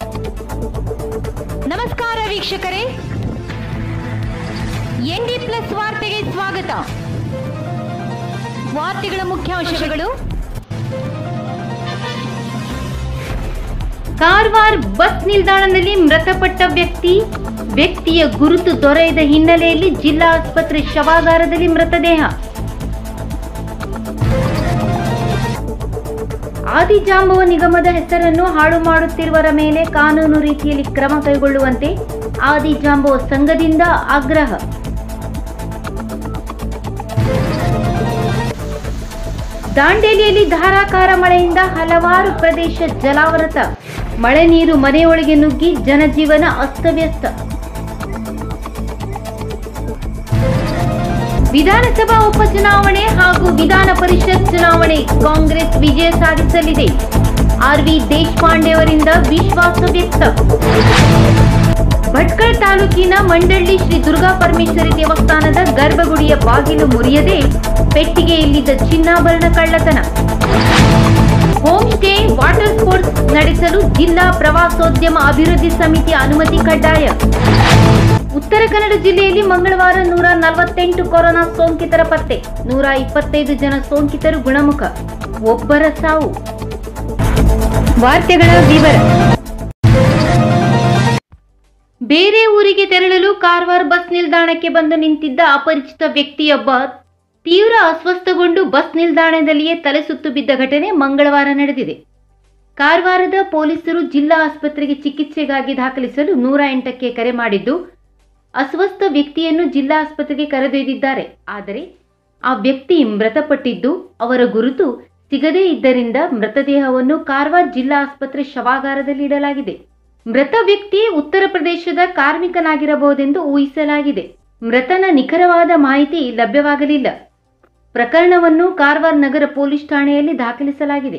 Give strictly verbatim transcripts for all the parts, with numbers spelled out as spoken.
ನಮಸ್ಕಾರ ವೀಕ್ಷಕರೇ, N D plus ವಾರ್ತೆಗೆ ಸ್ವಾಗತ. ವಾರ್ತೆಗಳ ಮುಖ್ಯಾಂಶಗಳು: ಕಾರವಾರ ಬಸ್ ನಿಲ್ದಾಣದಲ್ಲಿ ಮೃತಪಟ್ಟ ವ್ಯಕ್ತಿ ವ್ಯಕ್ತಿಯ ಗುರುತು ದೊರೆಯದ ಹಿನ್ನೆಲೆಯಲ್ಲಿ ಜಿಲ್ಲಾ ಆಸ್ಪತ್ರೆ ಶವಾಗಾರದಲ್ಲಿ ಮೃತದೇಹ. ಆದಿಜಾಂಬವ ನಿಗಮದ ಹೆಸರನ್ನು ಹಾಳು ಮಾಡುತ್ತಿರುವವರ ಮೇಲೆ ಕಾನೂನು ರೀತಿಯಲ್ಲಿ ಕ್ರಮ ಕೈಗೊಳ್ಳುವಂತೆ ಆದಿಜಾಂಬವ ಸಂಘದಿಂದ ಆಗ್ರಹ. ದಾಂಡೇಲಿಯಲ್ಲಿ ಧಾರಾಕಾರ ಮಳೆಯಿಂದ ಹಲವಾರು ಪ್ರದೇಶ ಜಲಾವೃತ. ಮಳೆ ನೀರು ಮನೆಯೊಳಗೆ ನುಗ್ಗಿ ಜನಜೀವನ ಅಸ್ತವ್ಯಸ್ತ. ವಿಧಾನಸಭಾ ಉಪಚುನಾವಣೆ ಹಾಗೂ ವಿಧಾನ ಪರಿಷತ್ ಚುನಾವಣೆ ಕಾಂಗ್ರೆಸ್ ವಿಜಯ ಸಾಧಿಸಲಿದೆ. ಆರ್ ವಿ ದೇಶಪಾಂಡೆ ಅವರಿಂದ ವಿಶ್ವಾಸ ವ್ಯಕ್ತ. ಭಟ್ಕಳ ತಾಲೂಕಿನ ಮಂಡಳ್ಳಿ ಶ್ರೀ ದುರ್ಗಾ ಪರಮೇಶ್ವರಿ ದೇವಸ್ಥಾನದ ಗರ್ಭಗುಡಿಯ ಬಾಗಿಲು ಮುರಿಯದೆ ಪೆಟ್ಟಿಗೆಯಲ್ಲಿದ್ದ ಚಿನ್ನಾಭರಣ ಕಳ್ಳತನ. ಹೋಮ್ ಸ್ಟೇ, ವಾಟರ್ ಸ್ಪೋರ್ಟ್ಸ್ ನಡೆಸಲು ಜಿಲ್ಲಾ ಪ್ರವಾಸೋದ್ಯಮ ಅಭಿವೃದ್ಧಿ ಸಮಿತಿ ಅನುಮತಿ ಕಡ್ಡಾಯ. ಉತ್ತರ ಕನ್ನಡ ಜಿಲ್ಲೆಯಲ್ಲಿ ಮಂಗಳವಾರ ನೂರ ನಲವತ್ತೆಂಟು ಕೊರೋನಾ ಸೋಂಕಿತರ ಪತ್ತೆ. ನೂರ ಇಪ್ಪತ್ತೈದು ಜನ ಸೋಂಕಿತರು ಗುಣಮುಖ, ಒಬ್ಬರ ಸಾವು. ವಾರ್ತೆಗಳ ವಿವರ. ಬೇರೆ ಊರಿಗೆ ತೆರಳಲು ಕಾರವಾರ ಬಸ್ ನಿಲ್ದಾಣಕ್ಕೆ ಬಂದು ನಿಂತಿದ್ದ ಅಪರಿಚಿತ ವ್ಯಕ್ತಿಯೊಬ್ಬ ತೀವ್ರ ಅಸ್ವಸ್ಥಗೊಂಡು ಬಸ್ ನಿಲ್ದಾಣದಲ್ಲಿಯೇ ತಲೆ ಸುತ್ತು ಬಿದ್ದ ಘಟನೆ ಮಂಗಳವಾರ ನಡೆದಿದೆ. ಕಾರವಾರದ ಪೊಲೀಸರು ಜಿಲ್ಲಾ ಆಸ್ಪತ್ರೆಗೆ ಚಿಕಿತ್ಸೆಗಾಗಿ ದಾಖಲಿಸಲು ನೂರ ಎಂಟಕ್ಕೆ ಕರೆ ಮಾಡಿದ್ದು, ಅಸ್ವಸ್ಥ ವ್ಯಕ್ತಿಯನ್ನು ಜಿಲ್ಲಾ ಆಸ್ಪತ್ರೆಗೆ ಕರೆದೊಯ್ದಿದ್ದಾರೆ. ಆದರೆ ಆ ವ್ಯಕ್ತಿ ಮೃತಪಟ್ಟಿದ್ದು ಅವರ ಗುರುತು ಸಿಗದೇ ಇದ್ದರಿಂದ ಮೃತದೇಹವನ್ನು ಕಾರವಾರ ಜಿಲ್ಲಾ ಆಸ್ಪತ್ರೆ ಶವಾಗಾರದಲ್ಲಿ ಇಡಲಾಗಿದೆ. ಮೃತ ವ್ಯಕ್ತಿ ಉತ್ತರ ಪ್ರದೇಶದ ಕಾರ್ಮಿಕನಾಗಿರಬಹುದೆಂದು ಊಹಿಸಲಾಗಿದೆ. ಮೃತನ ನಿಖರವಾದ ಮಾಹಿತಿ ಲಭ್ಯವಾಗಲಿಲ್ಲ. ಪ್ರಕರಣವನ್ನು ಕಾರವಾರ ನಗರ ಪೊಲೀಸ್ ಠಾಣೆಯಲ್ಲಿ ದಾಖಲಿಸಲಾಗಿದೆ.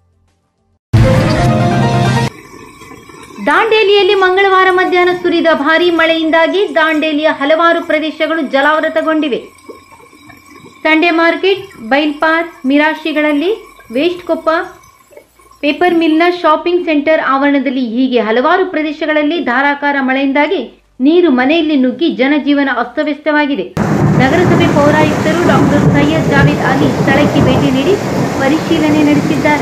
ದಾಂಡೇಲಿಯಲ್ಲಿ ಮಂಗಳವಾರ ಮಧ್ಯಾಹ್ನ ಸುರಿದ ಭಾರೀ ಮಳೆಯಿಂದಾಗಿ ದಾಂಡೇಲಿಯ ಹಲವಾರು ಪ್ರದೇಶಗಳು ಜಲಾವೃತಗೊಂಡಿವೆ. ಸಂಡೆ ಮಾರ್ಕೆಟ್, ಬೈಲ್ ಪಾರ್ಕ್, ಮಿರಾಶಿಗಳಲ್ಲಿ, ವೇಸ್ಟ್ ಕೊಪ್ಪ, ಪೇಪರ್ ಮಿಲ್ನ ಶಾಪಿಂಗ್ ಸೆಂಟರ್ ಆವರಣದಲ್ಲಿ ಹೀಗೆ ಹಲವಾರು ಪ್ರದೇಶಗಳಲ್ಲಿ ಧಾರಾಕಾರ ಮಳೆಯಿಂದಾಗಿ ನೀರು ಮನೆಯಲ್ಲಿ ನುಗ್ಗಿ ಜನಜೀವನ ಅಸ್ತವ್ಯಸ್ತವಾಗಿದೆ. ನಗರಸಭೆ ಪೌರಾಯುಕ್ತರು ಡಾಕ್ಟರ್ ಸೈಯದ್ ಜಾವೇದ್ ಅಲಿ ಸ್ಥಳಕ್ಕೆ ಭೇಟಿ ನೀಡಿ ಪರಿಶೀಲನೆ ನಡೆಸಿದ್ದಾರೆ.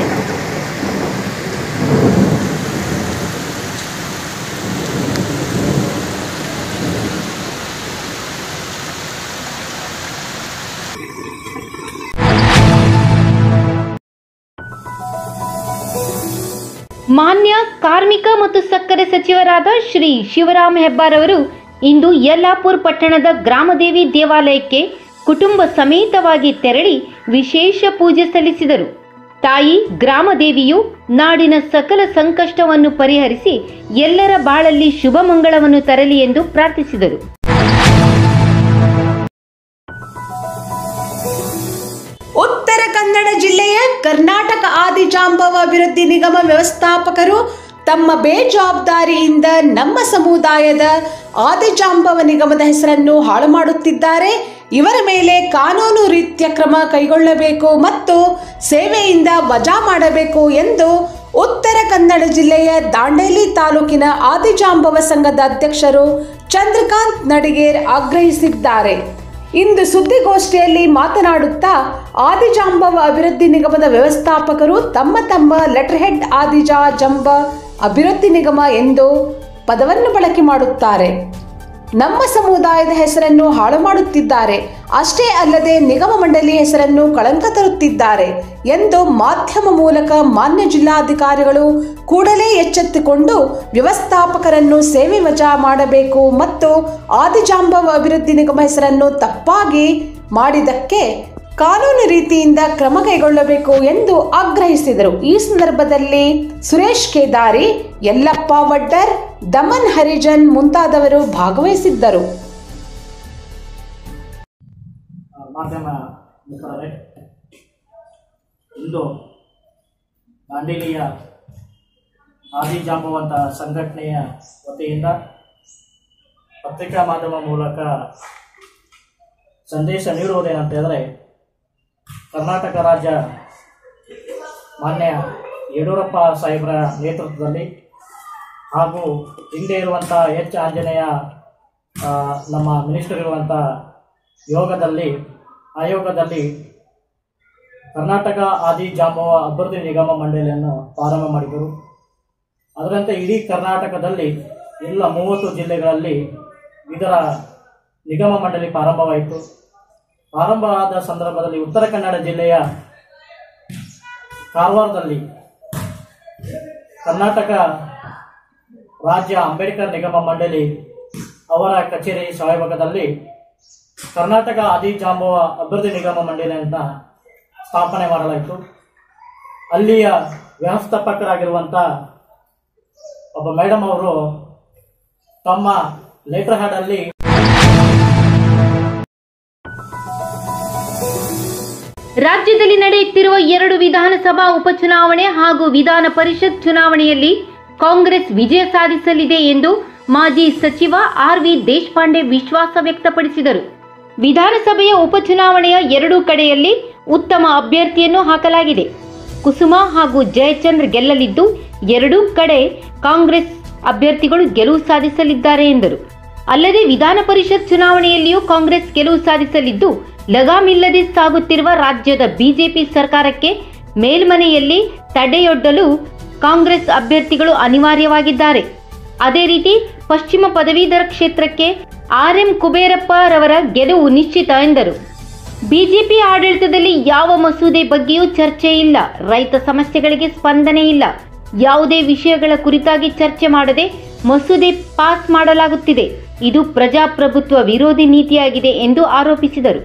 ಮಾನ್ಯ ಕಾರ್ಮಿಕ ಮತ್ತು ಸಕ್ಕರೆ ಸಚಿವರಾದ ಶ್ರೀ ಶಿವರಾಮ ಹೆಬ್ಬಾರ್ ಅವರು ಇಂದು ಯಲ್ಲಾಪುರ ಪಟ್ಟಣದ ಗ್ರಾಮದೇವಿ ದೇವಾಲಯಕ್ಕೆ ಕುಟುಂಬ ಸಮೇತವಾಗಿ ತೆರಳಿ ವಿಶೇಷ ಪೂಜೆ ಸಲ್ಲಿಸಿದರು. ತಾಯಿ ಗ್ರಾಮದೇವಿಯು ನಾಡಿನ ಸಕಲ ಸಂಕಷ್ಟವನ್ನು ಪರಿಹರಿಸಿ ಎಲ್ಲರ ಬಾಳಲ್ಲಿ ಶುಭ ಮಂಗಳವನ್ನು ತರಲಿ ಎಂದು ಪ್ರಾರ್ಥಿಸಿದರು. ಉತ್ತರ ಕನ್ನಡ ಜಿಲ್ಲೆಯ ಕರ್ನಾಟಕ ಆದಿಜಾಂಬವ ಅಭಿವೃದ್ಧಿ ನಿಗಮ ವ್ಯವಸ್ಥಾಪಕರು ತಮ್ಮ ಬೇಜವಾಬ್ದಾರಿಯಿಂದ ನಮ್ಮ ಸಮುದಾಯದ ಆದಿಜಾಂಬವ ನಿಗಮದ ಹೆಸರನ್ನು ಹಾಳು ಮಾಡುತ್ತಿದ್ದಾರೆ. ಇವರ ಮೇಲೆ ಕಾನೂನು ರೀತಿಯ ಕ್ರಮ ಕೈಗೊಳ್ಳಬೇಕು ಮತ್ತು ಸೇವೆಯಿಂದ ವಜಾ ಮಾಡಬೇಕು ಎಂದು ಉತ್ತರ ಕನ್ನಡ ಜಿಲ್ಲೆಯ ದಾಂಡೇಲಿ ತಾಲೂಕಿನ ಆದಿಜಾಂಬವ ಸಂಘದ ಅಧ್ಯಕ್ಷರು ಚಂದ್ರಕಾಂತ್ ನಡಿಗೇರ್ ಆಗ್ರಹಿಸಿದ್ದಾರೆ. ಇಂದು ಸುದ್ದಿಗೋಷ್ಠಿಯಲ್ಲಿ ಮಾತನಾಡುತ್ತಾ ಆದಿಜಾಂಬವ ಅಭಿವೃದ್ಧಿ ನಿಗಮದ ವ್ಯವಸ್ಥಾಪಕರು ತಮ್ಮ ತಮ್ಮ ಲೆಟರ್ ಹೆಡ್ ಆದಿಜಾ ಜಂಬ ಅಭಿವೃದ್ಧಿ ನಿಗಮ ಎಂದು ಪದವನ್ನು ಬಳಕೆ ಮಾಡುತ್ತಾರೆ. ನಮ್ಮ ಸಮುದಾಯದ ಹೆಸರನ್ನು ಹಾಳು ಮಾಡುತ್ತಿದ್ದಾರೆ. ಅಷ್ಟೇ ಅಲ್ಲದೆ ನಿಗಮ ಮಂಡಳಿ ಹೆಸರನ್ನು ಕಳಂಕ ತರುತ್ತಿದ್ದಾರೆ ಎಂದು ಮಾಧ್ಯಮ ಮೂಲಕ ಮಾನ್ಯ ಜಿಲ್ಲಾಧಿಕಾರಿಗಳು ಕೂಡಲೇ ಎಚ್ಚೆತ್ತುಕೊಂಡು ವ್ಯವಸ್ಥಾಪಕರನ್ನು ಸೇವೆ ವಜಾ ಮಾಡಬೇಕು ಮತ್ತು ಆದಿಜಾಂಬವ ಅಭಿವೃದ್ಧಿ ನಿಗಮ ಹೆಸರನ್ನು ತಪ್ಪಾಗಿ ಮಾಡಿದ್ದಕ್ಕೆ ಕಾನೂನು ರೀತಿಯಿಂದ ಕ್ರಮ ಕೈಗೊಳ್ಳಬೇಕು ಎಂದು ಆಗ್ರಹಿಸಿದರು. ಈ ಸಂದರ್ಭದಲ್ಲಿ ಸುರೇಶ್ ಕೇದಾರಿ, ಯಲ್ಲಪ್ಪ ವಡ್ಡರ್, ದಮನ್ ಹರಿಜನ್ ಮುಂತಾದವರು ಭಾಗವಹಿಸಿದ್ದರು. ಮಾಧ್ಯಮ ಮಿತ್ರರೇ, ಇಂದು ದಾಂಡೇಲಿಯ ಆದಿಜಾಂಬವಂತ ಸಂಘಟನೆಯ ವತಿಯಿಂದ ಪತ್ರಿಕಾ ಮಾಧ್ಯಮ ಮೂಲಕ ಸಂದೇಶ ನೀಡುವುದೇನಂತ ಹೇಳಿದ್ರೆ, ಕರ್ನಾಟಕ ರಾಜ್ಯ ಮಾನ್ಯ ಯಡಿಯೂರಪ್ಪ ಸಾಹೇಬರ ನೇತೃತ್ವದಲ್ಲಿ ಹಾಗೂ ಹಿಂದೆ ಇರುವಂಥ ಎಚ್ ಆಂಜನೇಯ ನಮ್ಮ ಮಿನಿಸ್ಟರ್ ಇರುವಂಥ ಯೋಗದಲ್ಲಿ ಆಯೋಗದಲ್ಲಿ ಕರ್ನಾಟಕ ಆದಿ ಜಾಂಬವ ಅಭಿವೃದ್ಧಿ ನಿಗಮ ಮಂಡಳಿಯನ್ನು ಪ್ರಾರಂಭ ಮಾಡಿದರು. ಅದರಂತೆ ಇಡೀ ಕರ್ನಾಟಕದಲ್ಲಿ ಎಲ್ಲ ಮೂವತ್ತು ಜಿಲ್ಲೆಗಳಲ್ಲಿ ಇದರ ನಿಗಮ ಮಂಡಳಿ ಪ್ರಾರಂಭವಾಯಿತು. ಪ್ರಾರಂಭ ಆದ ಸಂದರ್ಭದಲ್ಲಿ ಉತ್ತರ ಕನ್ನಡ ಜಿಲ್ಲೆಯ ಕಾರವಾರದಲ್ಲಿ ಕರ್ನಾಟಕ ರಾಜ್ಯ ಅಂಬೇಡ್ಕರ್ ನಿಗಮ ಮಂಡಳಿ ಅವರ ಕಚೇರಿ ಸಹಯೋಗದಲ್ಲಿ ಕರ್ನಾಟಕ ಆದಿ ಜಾಂಬವ ಅಭಿವೃದ್ಧಿ ನಿಗಮ ಮಂಡಳಿಯನ್ನು ಸ್ಥಾಪನೆ ಮಾಡಲಾಯಿತು. ಅಲ್ಲಿಯ ವ್ಯವಸ್ಥಾಪಕರಾಗಿರುವಂಥ ಒಬ್ಬ ಮೇಡಮ್ ಅವರು ತಮ್ಮ ಲೆಟರ್ ಹ್ಯಾಡ್ ಅಲ್ಲಿ ರಾಜ್ಯದಲ್ಲಿ ನಡೆಯುತ್ತಿರುವ ಎರಡು ವಿಧಾನಸಭಾ ಉಪಚುನಾವಣೆ ಹಾಗೂ ವಿಧಾನ ಪರಿಷತ್ ಚುನಾವಣೆಯಲ್ಲಿ ಕಾಂಗ್ರೆಸ್ ವಿಜಯ ಸಾಧಿಸಲಿದೆ ಎಂದು ಮಾಜಿ ಸಚಿವ ಆರ್ ವಿ ದೇಶಪಾಂಡೆ ವಿಶ್ವಾಸ ವ್ಯಕ್ತಪಡಿಸಿದರು. ವಿಧಾನಸಭೆಯ ಉಪಚುನಾವಣೆಯ ಎರಡೂ ಕಡೆಯಲ್ಲಿ ಉತ್ತಮ ಅಭ್ಯರ್ಥಿಯನ್ನು ಹಾಕಲಾಗಿದೆ. ಕುಸುಮಾ ಹಾಗೂ ಜಯಚಂದ್ರ ಗೆಲ್ಲಲಿದ್ದು ಎರಡೂ ಕಡೆ ಕಾಂಗ್ರೆಸ್ ಅಭ್ಯರ್ಥಿಗಳು ಗೆಲುವು ಸಾಧಿಸಲಿದ್ದಾರೆ ಎಂದರು. ಅಲ್ಲದೆ ವಿಧಾನ ಪರಿಷತ್ ಚುನಾವಣೆಯಲ್ಲಿಯೂ ಕಾಂಗ್ರೆಸ್ ಗೆಲುವು ಸಾಧಿಸಲಿದ್ದು ಲಗಾಮಿಲ್ಲದೆ ಸಾಗುತ್ತಿರುವ ರಾಜ್ಯದ ಬಿಜೆಪಿ ಸರ್ಕಾರಕ್ಕೆ ಮೇಲ್ಮನೆಯಲ್ಲಿ ತಡೆಯೊಡ್ಡಲು ಕಾಂಗ್ರೆಸ್ ಅಭ್ಯರ್ಥಿಗಳು ಅನಿವಾರ್ಯವಾಗಿದ್ದಾರೆ. ಅದೇ ರೀತಿ ಪಶ್ಚಿಮ ಪದವೀಧರ ಕ್ಷೇತ್ರಕ್ಕೆ ಆರ್ ಎಂ ಕುಬೇರಪ್ಪ ರವರ ಗೆಲುವು ನಿಶ್ಚಿತ ಎಂದರು. ಬಿಜೆಪಿ ಆಡಳಿತದಲ್ಲಿ ಯಾವ ಮಸೂದೆ ಬಗ್ಗೆಯೂ ಚರ್ಚೆ ಇಲ್ಲ, ರೈತ ಸಮಸ್ಯೆಗಳಿಗೆ ಸ್ಪಂದನೆ ಇಲ್ಲ, ಯಾವುದೇ ವಿಷಯಗಳ ಕುರಿತಾಗಿ ಚರ್ಚೆ ಮಾಡದೆ ಮಸೂದೆ ಪಾಸ್ ಮಾಡಲಾಗುತ್ತಿದೆ. ಇದು ಪ್ರಜಾಪ್ರಭುತ್ವ ವಿರೋಧಿ ನೀತಿಯಾಗಿದೆ ಎಂದು ಆರೋಪಿಸಿದರು.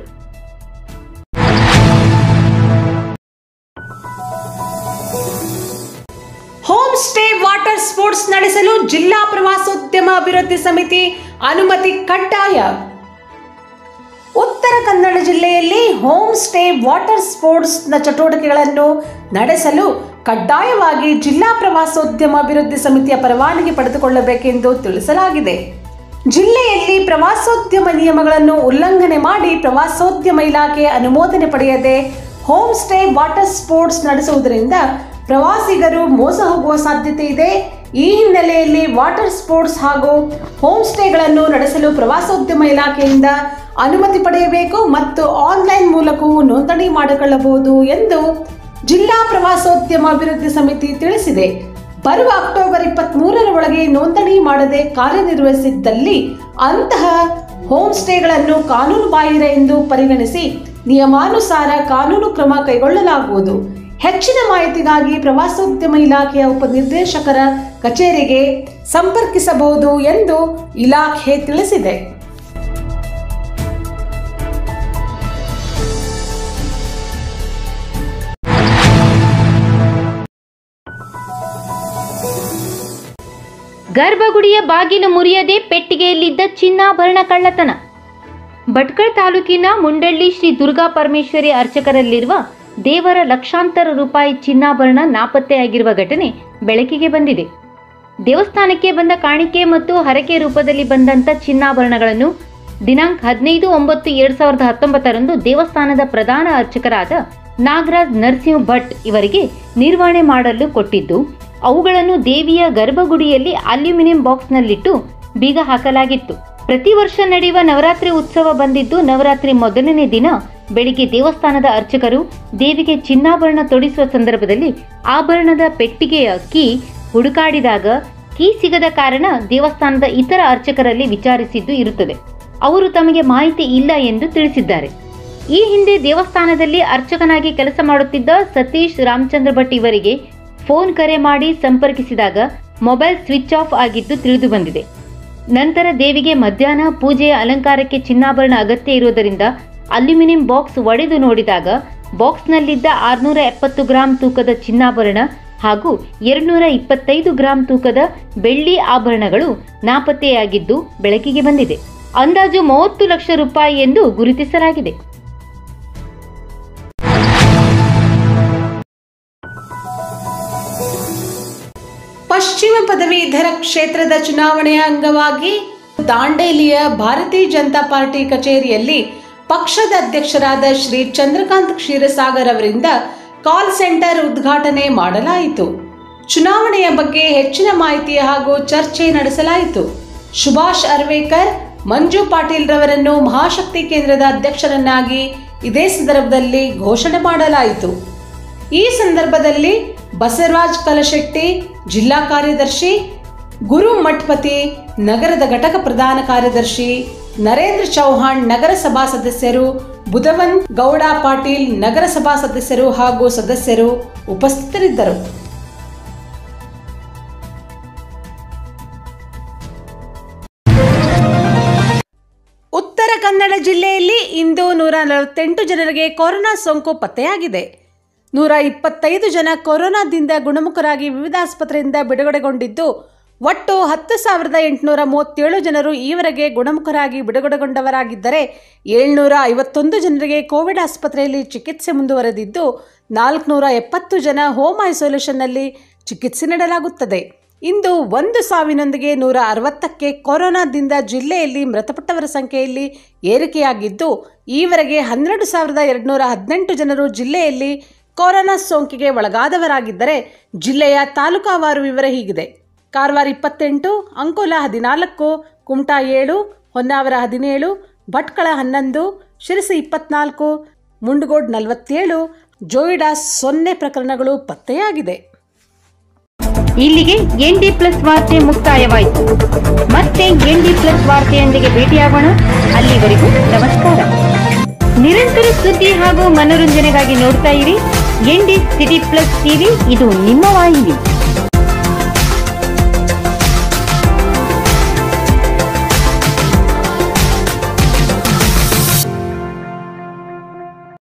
ಹೋಮ್ ಸ್ಟೇ ವಾಟರ್ ಸ್ಪೋರ್ಟ್ಸ್ ನಡೆಸಲು ಜಿಲ್ಲಾ ಪ್ರವಾಸೋದ್ಯಮ ಅಭಿವೃದ್ಧಿ ಸಮಿತಿ ಅನುಮತಿ ಕಡ್ಡಾಯ. ಉತ್ತರ ಕನ್ನಡ ಜಿಲ್ಲೆಯಲ್ಲಿ ಹೋಮ್ ಸ್ಟೇ ವಾಟರ್ ಸ್ಪೋರ್ಟ್ಸ್ನ ಚಟುವಟಿಕೆಗಳನ್ನು ನಡೆಸಲು ಕಡ್ಡಾಯವಾಗಿ ಜಿಲ್ಲಾ ಪ್ರವಾಸೋದ್ಯಮ ಅಭಿವೃದ್ಧಿ ಸಮಿತಿಯ ಪರವಾನಗಿ ಪಡೆದುಕೊಳ್ಳಬೇಕೆಂದು ತಿಳಿಸಲಾಗಿದೆ. ಜಿಲ್ಲೆಯಲ್ಲಿ ಪ್ರವಾಸೋದ್ಯಮ ನಿಯಮಗಳನ್ನು ಉಲ್ಲಂಘನೆ ಮಾಡಿ ಪ್ರವಾಸೋದ್ಯಮ ಇಲಾಖೆ ಅನುಮೋದನೆ ಪಡೆಯದೆ ಹೋಮ್ ಸ್ಟೇ ವಾಟರ್ ಸ್ಪೋರ್ಟ್ಸ್ ನಡೆಸುವುದರಿಂದ ಪ್ರವಾಸಿಗರು ಮೋಸ ಹೋಗುವ ಸಾಧ್ಯತೆ ಇದೆ. ಈ ಹಿನ್ನೆಲೆಯಲ್ಲಿ ವಾಟರ್ ಸ್ಪೋರ್ಟ್ಸ್ ಹಾಗೂ ಹೋಮ್ ಸ್ಟೇಗಳನ್ನು ನಡೆಸಲು ಪ್ರವಾಸೋದ್ಯಮ ಇಲಾಖೆಯಿಂದ ಅನುಮತಿ ಪಡೆಯಬೇಕು ಮತ್ತು ಆನ್ಲೈನ್ ಮೂಲಕವೂ ನೋಂದಣಿ ಮಾಡಿಕೊಳ್ಳಬಹುದು ಎಂದು ಜಿಲ್ಲಾ ಪ್ರವಾಸೋದ್ಯಮ ಅಭಿವೃದ್ಧಿ ಸಮಿತಿ ತಿಳಿಸಿದೆ. ಬರುವ ಅಕ್ಟೋಬರ್ ಇಪ್ಪತ್ತ್ ಮೂರರ ಒಳಗೆ ನೋಂದಣಿ ಮಾಡದೆ ಕಾರ್ಯನಿರ್ವಹಿಸಿದ್ದಲ್ಲಿ ಅಂತಹ ಹೋಮ್ ಸ್ಟೇಗಳನ್ನು ಕಾನೂನು ಬಾಹಿರ ಎಂದು ಪರಿಗಣಿಸಿ ನಿಯಮಾನುಸಾರ ಕಾನೂನು ಕ್ರಮ ಕೈಗೊಳ್ಳಲಾಗುವುದು. ಹೆಚ್ಚಿನ ಮಾಹಿತಿಗಾಗಿ ಪ್ರವಾಸೋದ್ಯಮ ಇಲಾಖೆಯ ಉಪನಿರ್ದೇಶಕರ ಕಚೇರಿಗೆ ಸಂಪರ್ಕಿಸಬಹುದು ಎಂದು ಇಲಾಖೆ ತಿಳಿಸಿದೆ. ಗರ್ಭಗುಡಿಯ ಬಾಗಿಲು ಮುರಿಯದೆ ಪೆಟ್ಟಿಗೆಯಲ್ಲಿದ್ದ ಚಿನ್ನಾಭರಣ ಕಳ್ಳತನ. ಭಟ್ಕಳ ತಾಲೂಕಿನ ಮುಂಡಳ್ಳಿ ಶ್ರೀ ದುರ್ಗಾ ಪರಮೇಶ್ವರಿ ಅರ್ಚಕರಲ್ಲಿರುವ ದೇವರ ಲಕ್ಷಾಂತರ ರೂಪಾಯಿ ಚಿನ್ನಾಭರಣ ನಾಪತ್ತೆಯಾಗಿರುವ ಘಟನೆ ಬೆಳಕಿಗೆ ಬಂದಿದೆ. ದೇವಸ್ಥಾನಕ್ಕೆ ಬಂದ ಕಾಣಿಕೆ ಮತ್ತು ಹರಕೆ ರೂಪದಲ್ಲಿ ಬಂದಂತ ಚಿನ್ನಾಭರಣಗಳನ್ನು ದಿನಾಂಕ ಹದಿನೈದು ಒಂಬತ್ತು ಎರಡ್ ಸಾವಿರದ ಹತ್ತೊಂಬತ್ತರಂದು ದೇವಸ್ಥಾನದ ಪ್ರಧಾನ ಅರ್ಚಕರಾದ ನಾಗರಾಜ್ ನರಸಿಂಹ ಭಟ್ ಇವರಿಗೆ ನಿರ್ವಹಣೆ ಮಾಡಲು ಕೊಟ್ಟಿದ್ದು, ಅವುಗಳನ್ನು ದೇವಿಯ ಗರ್ಭಗುಡಿಯಲ್ಲಿ ಅಲ್ಯೂಮಿನಿಯಂ ಬಾಕ್ಸ್ನಲ್ಲಿಟ್ಟು ಬೀಗ ಹಾಕಲಾಗಿತ್ತು. ಪ್ರತಿ ವರ್ಷ ನಡೆಯುವ ನವರಾತ್ರಿ ಉತ್ಸವ ಬಂದಿದ್ದು, ನವರಾತ್ರಿ ಮೊದಲನೇ ದಿನ ಬೆಳಿಗ್ಗೆ ದೇವಸ್ಥಾನದ ಅರ್ಚಕರು ದೇವಿಗೆ ಚಿನ್ನಾಭರಣ ತೊಡಿಸುವ ಸಂದರ್ಭದಲ್ಲಿ ಆಭರಣದ ಪೆಟ್ಟಿಗೆಯ ಕೀ ಹುಡುಕಾಡಿದಾಗ ಕೀ ಸಿಗದ ಕಾರಣ ದೇವಸ್ಥಾನದ ಇತರ ಅರ್ಚಕರಲ್ಲಿ ವಿಚಾರಿಸಿದ್ದು ಇರುತ್ತದೆ. ಅವರು ತಮಗೆ ಮಾಹಿತಿ ಇಲ್ಲ ಎಂದು ತಿಳಿಸಿದ್ದಾರೆ. ಈ ಹಿಂದೆ ದೇವಸ್ಥಾನದಲ್ಲಿ ಅರ್ಚಕನಾಗಿ ಕೆಲಸ ಮಾಡುತ್ತಿದ್ದ ಸತೀಶ್ ರಾಮಚಂದ್ರ ಭಟ್ ಇವರಿಗೆ ಫೋನ್ ಕರೆ ಮಾಡಿ ಸಂಪರ್ಕಿಸಿದಾಗ ಮೊಬೈಲ್ ಸ್ವಿಚ್ ಆಫ್ ಆಗಿದ್ದು ತಿಳಿದು ಬಂದಿದೆ. ನಂತರ ದೇವಿಗೆ ಮಧ್ಯಾಹ್ನ ಪೂಜೆಯ ಅಲಂಕಾರಕ್ಕೆ ಚಿನ್ನಾಭರಣ ಅಗತ್ಯ ಇರುವುದರಿಂದ ಅಲ್ಯೂಮಿನಿಯಂ ಬಾಕ್ಸ್ ಒಡೆದು ನೋಡಿದಾಗ ಬಾಕ್ಸ್ನಲ್ಲಿದ್ದ ಆರುನೂರ ಎಪ್ಪತ್ತು ಗ್ರಾಂ ತೂಕದ ಚಿನ್ನಾಭರಣ ಹಾಗೂ ಎರಡ್ನೂರ ಇಪ್ಪತ್ತೈದು ಗ್ರಾಂ ತೂಕದ ಬೆಳ್ಳಿ ಆಭರಣಗಳು ನಾಪತ್ತೆಯಾಗಿದ್ದು ಬೆಳಕಿಗೆ ಬಂದಿದೆ. ಅಂದಾಜು ಮೂವತ್ತು ಲಕ್ಷ ರೂಪಾಯಿ ಎಂದು ಗುರುತಿಸಲಾಗಿದೆ. ಪಶ್ಚಿಮ ಪದವೀಧರ ಕ್ಷೇತ್ರದ ಚುನಾವಣೆಯ ಅಂಗವಾಗಿ ದಾಂಡೇಲಿಯ ಭಾರತೀಯ ಜನತಾ ಪಾರ್ಟಿ ಕಚೇರಿಯಲ್ಲಿ ಪಕ್ಷದ ಅಧ್ಯಕ್ಷರಾದ ಶ್ರೀ ಚಂದ್ರಕಾಂತ್ ಕ್ಷೀರಸಾಗರ್ ಅವರಿಂದ ಕಾಲ್ ಸೆಂಟರ್ ಉದ್ಘಾಟನೆ ಮಾಡಲಾಯಿತು. ಚುನಾವಣೆಯ ಬಗ್ಗೆ ಹೆಚ್ಚಿನ ಮಾಹಿತಿ ಹಾಗೂ ಚರ್ಚೆ ನಡೆಸಲಾಯಿತು. ಸುಭಾಷ್ ಅರ್ವೇಕರ್, ಮಂಜು ಪಾಟೀಲ್ ರವರನ್ನು ಮಹಾಶಕ್ತಿ ಕೇಂದ್ರದ ಅಧ್ಯಕ್ಷರನ್ನಾಗಿ ಇದೇ ಸಂದರ್ಭದಲ್ಲಿ ಘೋಷಣೆ ಮಾಡಲಾಯಿತು. ಈ ಸಂದರ್ಭದಲ್ಲಿ ಬಸವರಾಜ್ ಕಲಶೆಟ್ಟಿ ಜಿಲ್ಲಾ ಕಾರ್ಯದರ್ಶಿ, ಗುರು ಮಠಪತಿ ನಗರದ ಘಟಕ ಪ್ರಧಾನ ಕಾರ್ಯದರ್ಶಿ, ನರೇಂದ್ರ ಚೌಹಾಣ್ ನಗರಸಭಾ ಸದಸ್ಯರು, ಬುಧವನ್ ಗೌಡ ಪಾಟೀಲ್ ನಗರಸಭಾ ಸದಸ್ಯರು ಹಾಗೂ ಸದಸ್ಯರು ಉಪಸ್ಥಿತರಿದ್ದರು. ಉತ್ತರ ಕನ್ನಡ ಜಿಲ್ಲೆಯಲ್ಲಿ ಇಂದು ನೂರ ನಲವತ್ತೆಂಟು ಜನರಿಗೆ ಕೊರೋನಾ ಸೋಂಕು ಪತ್ತೆಯಾಗಿದೆ. ನೂರ ಇಪ್ಪತ್ತೈದು ಜನ ಕೊರೋನಾದಿಂದ ಗುಣಮುಖರಾಗಿ ವಿವಿಧ ಆಸ್ಪತ್ರೆಯಿಂದ ಬಿಡುಗಡೆಗೊಂಡಿದ್ದು, ಒಟ್ಟು ಹತ್ತು ಸಾವಿರದ ಎಂಟುನೂರ ಮೂವತ್ತೇಳು ಜನರು ಈವರೆಗೆ ಗುಣಮುಖರಾಗಿ ಬಿಡುಗಡೆಗೊಂಡವರಾಗಿದ್ದರೆ, ಏಳ್ನೂರ ಐವತ್ತೊಂದು ಜನರಿಗೆ ಕೋವಿಡ್ ಆಸ್ಪತ್ರೆಯಲ್ಲಿ ಚಿಕಿತ್ಸೆ ಮುಂದುವರೆದಿದ್ದು, ನಾಲ್ಕುನೂರ ಎಪ್ಪತ್ತು ಜನ ಹೋಮ್ ಐಸೋಲೇಷನ್ನಲ್ಲಿ ಚಿಕಿತ್ಸೆ ನೀಡಲಾಗುತ್ತದೆ. ಇಂದು ಒಂದು ಸಾವಿನೊಂದಿಗೆ ನೂರ ಅರವತ್ತಕ್ಕೆ ಕೊರೋನಾದಿಂದ ಜಿಲ್ಲೆಯಲ್ಲಿ ಮೃತಪಟ್ಟವರ ಸಂಖ್ಯೆಯಲ್ಲಿ ಏರಿಕೆಯಾಗಿದ್ದು, ಈವರೆಗೆ ಹನ್ನೆರಡು ಸಾವಿರದ ಎರಡುನೂರ ಹದಿನೆಂಟು ಜನರು ಜಿಲ್ಲೆಯಲ್ಲಿ ಕೊರೋನಾ ಸೋಂಕಿಗೆ ಒಳಗಾದವರಾಗಿದ್ದರೆ, ಜಿಲ್ಲೆಯ ತಾಲೂಕಾವಾರು ವಿವರ ಹೀಗಿದೆ. ಕಾರವಾರ ಇಪ್ಪತ್ತೆಂಟು, ಅಂಕೋಲ ಹದಿನಾಲ್ಕು, ಕುಮಟಾ ಏಳು, ಹೊನ್ನಾವರ ಹದಿನೇಳು, ಭಟ್ಕಳ ಹನ್ನೊಂದು, ಶಿರಸಿ ಇಪ್ಪತ್ನಾಲ್ಕು, ಮುಂಡಗೋಡ್ ನಲವತ್ತೇಳು, ಜೋಯಿಡಾ ಸೊನ್ನೆ ಪ್ರಕರಣಗಳು ಪತ್ತೆಯಾಗಿದೆ. ಇಲ್ಲಿಗೆ ಎನ್ ಡಿ ಪ್ಲಸ್ ವಾರ್ತೆ ಮುಕ್ತಾಯವಾಯಿತು. ಮತ್ತೆ ಎನ್ ಡಿ ಪ್ಲಸ್ ವಾರ್ತೆಯೊಂದಿಗೆ ಭೇಟಿಯಾಗೋಣ. ಅಲ್ಲಿವರೆಗೂ ನಮಸ್ಕಾರ. ನಿರಂತರ ಸುದ್ದಿ ಹಾಗೂ ಮನೋರಂಜನೆಗಾಗಿ ನೋಡ್ತಾ ಇರಿ N D city plus TV. ಇದು ನಿಮ್ಮ ವಾಹಿನಿ.